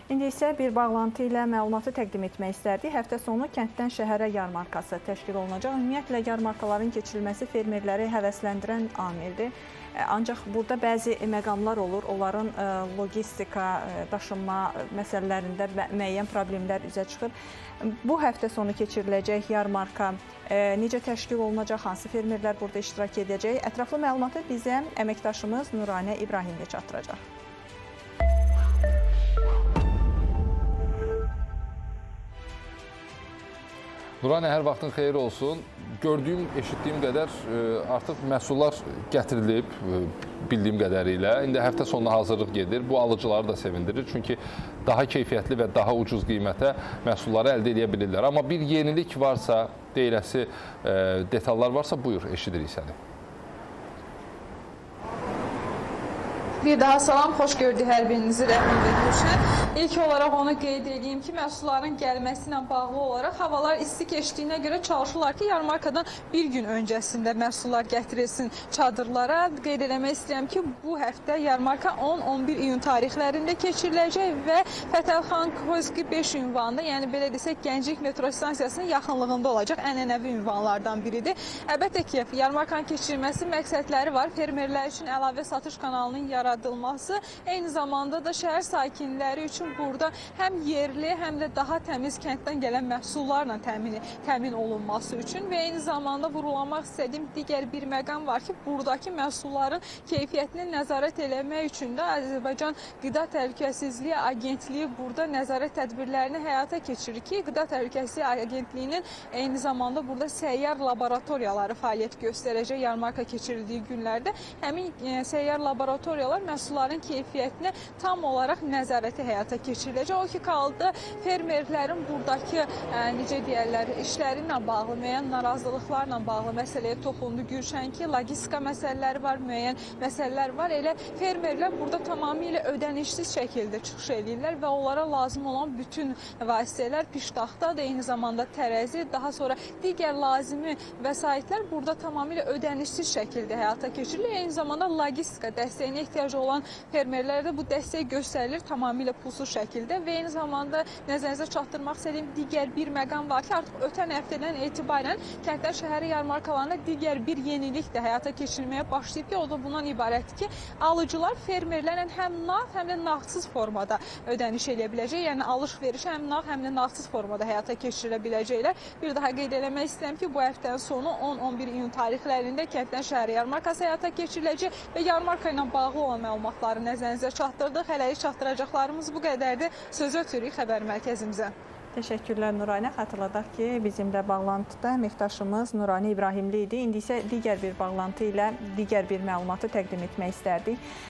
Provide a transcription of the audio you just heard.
İndi isə bir bağlantı ilə məlumatı təqdim etmək istərdik. Həftə sonu kənddən şəhərə yarmarkası təşkil olunacaq. Ümumiyyətlə, yarmarkaların keçirilməsi fermerləri həvəsləndirən amildir. Ancaq burada bəzi məqamlar olur. Onların logistika, daşınma məsələlərində müəyyən problemlər üzə çıxır. Bu həftə sonu keçiriləcək yarmarka necə təşkil olunacaq, hansı fermerlər burada iştirak edəcək? Ətraflı məlumatı bizə əməkdaşımız Nuranə İbrahimli çatdıracaq. Nuranə, hər vaxtın xeyir olsun. Gördüyüm, eşitdiyim qədər artıq məhsullar gətirilib, bildiyim qədərilə. İndi həftə sonuna hazırlıq gedir. Bu alıcıları da sevindirir. Çünki daha keyfiyyətli və daha ucuz qiymətə məhsulları əldə edə bilirlər. Amma bir yenilik varsa, deyiləsi detallar varsa, buyur, eşidirik səni. Bir daha salam, xoş gördük hər birinizi, Rəhim və Gülşən. İlk olaraq onu qeyd edeyim ki, məhsulların gəlməsi ilə bağlı olaraq havalar isti keçdiyinə görə çalışırlar ki, yarmarkadan bir gün öncəsində məhsullar gətirilsin çadırlara. Qeyd eləmək istəyirəm ki, bu həftə yarmarka 10-11 iyun tarixlərində keçiriləcək və Fətəlxan Kozqi 5 ünvanında, yəni belə desək, Gənclik metro stansiyasının yaxınlığında olacaq ənənəvi ünvanlardan biridir. Əlbəttə ki, yarmarkanın keçirilməsi məqsədləri var. Fermerlər üçün əlavə satış kanalının yaradılması, eyni zamanda da şəhər sakinləri üçün burada həm yerli, həm də daha təmiz kənddən gələn məhsullarla təmin olunması üçün və eyni zamanda vurğulamaq istədiyim digər bir məqam var ki, buradakı məhsulların keyfiyyətini nəzarət eləmək üçün də Azərbaycan Qida Təhlükəsizliyi Agentliyi burada nəzarət tədbirlərini həyata keçirir ki, Qida Təhlükəsizliyi Agentliyinin eyni zamanda burada səyyar laboratoriyaları fəaliyyət göstərəcək yarmarka keçirildiyi günlərdə. Həmin səyyar laboratoriyalar məhsulların keyfiyyətinə tam olaraq nəzarəti həyata keçiriləcək. O ki, qaldı fermerlərin buradakı, necə deyərlər, işləri ilə bağlı, müəyyən narazılıqlarla bağlı məsələyə toxundu Gülşən ki, logistika məsələləri var, müəyyən məsələlər var. Elə fermerlər burada tamamilə ödənişsiz şəkildə çıxış edirlər və onlara lazım olan bütün vasitələr, piştaxtadır, eyni zamanda tərəzi, daha sonra digər lazımi vəsaitlər burada tamamilə ödənişsiz şəkildə həyata keçirilir. Eyni zamanda logistika dəstəyinə ehtiyacı olan fermerlərdə bu dəstək göstərilir tamamilə pulsuz şəkildə və eyni zamanda nəzərinizə çatdırmaq istədiyim digər bir məqam var ki, artıq ötən həftədən etibarən kəndlər şəhəri yarmarkalarında digər bir yenilik də həyata keçirilməyə başlayıb ki, o da bundan ibarətdir ki, alıcılar fermerlərlə həm nağd, həm də nağdsız formada ödəniş edə biləcək. Yəni alış-verişi həm nağd, həm də nağdsız formada həyata keçirilə biləcəklər. Bir daha qeyd eləmək istəyirəm ki, bu həftənin sonu 10-11 iyun tarixlərində kənddən şəhəri yarmarkası həyata keçiriləcək və yarmarka ilə bağlı olan məlumatları nəzərinizə çatdırdıq. Hələlik çatdıracaqlarımız bu qədərdir. Sözü ötürük xəbər mərkəzimizə. Təşəkkürlər Nuranə. Xatırladaq ki, bizimlə bağlantıda əməkdaşımız Nuranə İbrahimli idi. İndi isə digər bir bağlantı ilə digər bir məlumatı təqdim etmək istərdik.